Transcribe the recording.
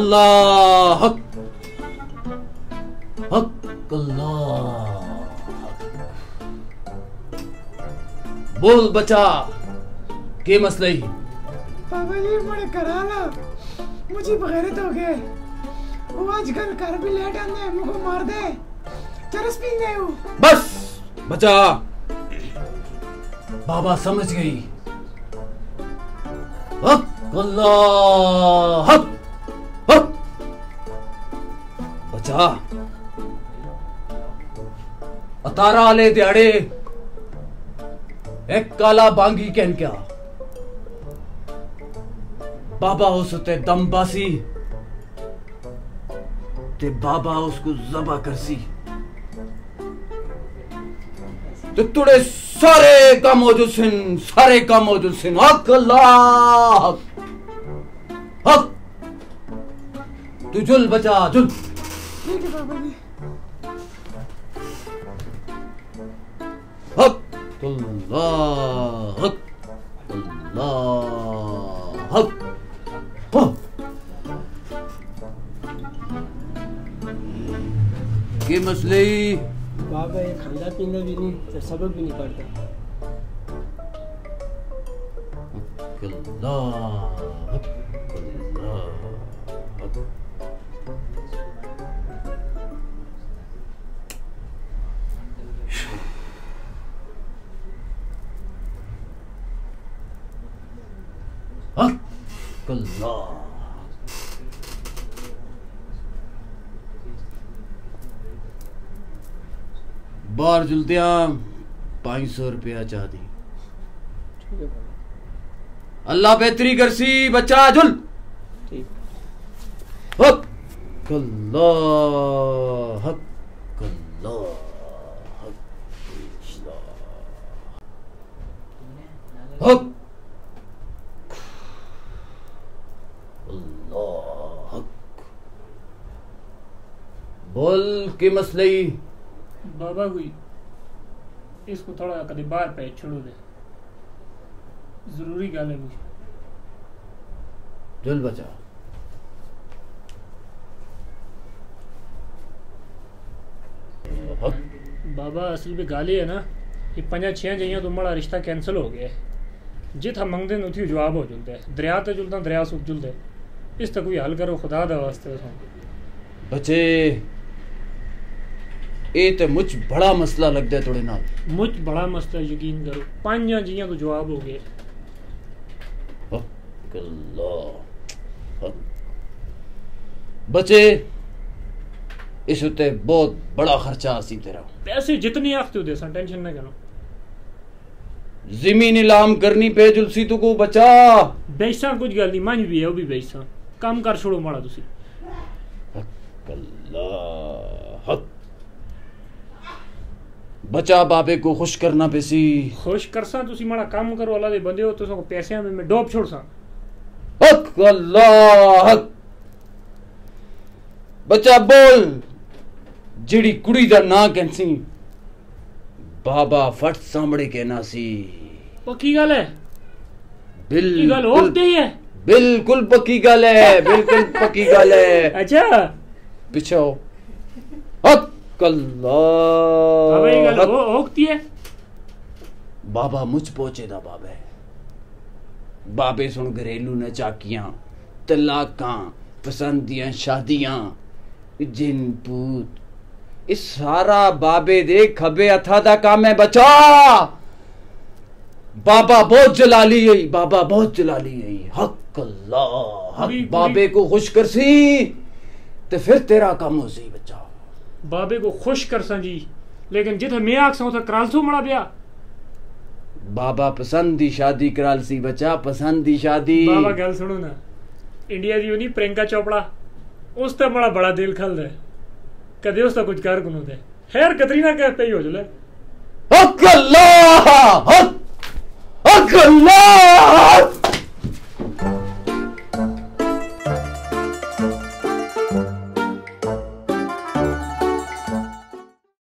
अल्लाह हक हक अल्लाह। बोल बचा के मसले ही। बाबा जी बड़े कराला मुझे बगैरत हो गए। वो आजकल घर भी लेट आने मुझको मार दे चरस पी गए हो। बस बचा, बाबा समझ गई। हक अल्लाह हक हक। बचा अतारा आले दिहाड़े एक काला बांगी कहन क्या बाबा उस ते दम बासी ते बाबा उसको ज़बा करसी तो तुड़े सारे काम मौजूद सिन, सारे काम मौजूद सिन। हक अल्लाह हक। तू जुल बचा जुल। ठीक है बाबा जी। हक अल्लाह हक अल्लाह हक। के मसले ही बाबा ये खाना पीना भी नहीं तो सबक भी नहीं पड़ता। बार जुलतिया 500 रुपया चाह दी। अल्लाह बेहतरी करसी बच्चा जुल। हक अल्लाह हक अल्लाह हक अल्लाह हक। बोल के मसले ही। बाबा हुई इसको थोड़ा कभी बाहर पे छोड़ो दे, जरूरी गल है मुझे। जुल बचा। बाबा असल में गाली है ना ये 5-6 जइयां तो बड़ा रिश्ता कैंसिल हो गया। जित हम मंगते उठी जवाब हो जुलता है। दरिया तो जुलता दरिया सुख जुलता है। इस तक कोई हल करो खुदा दा वास्ते। बच्चे ये तो मुझ बड़ा मसला लगता है थोड़े नाल। मुझ बड़ा मसला यकीन करो 5 जियां तो जवाब हो गए। बच्चे इस उत्ते बहुत बड़ा खर्चा आसी तेरा। पैसे जितनी आखते हो दे सा टेंशन ना करो। जमीन नीलाम करनी पे जुलसी तू को बचा। बेचा कुछ गल नहीं मन भी है वो भी बेचा काम कर छोड़ो माड़ा तुसी। अल्लाह हक। बचा बाबे को खुश करना पेसी। खुश करसा तुसी माड़ा काम करो अल्लाह दे बंदे हो तो सको पैसे में डोब छोड़ सा। हक अल्लाह हक। बचा बोल जिड़ी कुड़ी दा ना कैंसी बाबा फट सामने कहना सी। पक्की गल है। बिल्कुल पक्की गल है। बिल्कुल पक्की गल है। अच्छा पीछे हो। हक अल्लाह। बाबा मुझ पहुंचे दा बाबे बाबे सुन घरेलू न चाकियां तलाकां पसंदियां शादियां जिन पूत इस सारा बाबे दे खबे हथा दा काम है बचा। बाबा बहुत जलाली है। बाबा बहुत जलाली है। हक अल्लाह हक। बाबे को खुश कर सी ते फिर तेरा काम हो सी बच्चा। बाबे को खुश कर सा जी लेकिन जिथे मैं आख सा कराल सो मड़ा ब्याह। बाबा पसंद दी शादी कराल सी बच्चा। पसंद दी शादी। बाबा गल सुनो ना इंडिया दी नहीं प्रियंका चोपड़ा उस ते बड़ा दिल खल दे कदे उसका कुछ कर गुनो दे। खैर कतरीना कह पे ही हो जले। हक अल्लाह हक अल्लाह।